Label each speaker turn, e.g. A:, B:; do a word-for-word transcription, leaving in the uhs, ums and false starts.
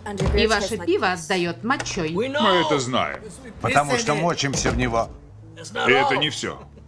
A: И ваше пиво отдает мочой.
B: Мы это знаем.
C: Потому что мочимся в него.
B: И это не все.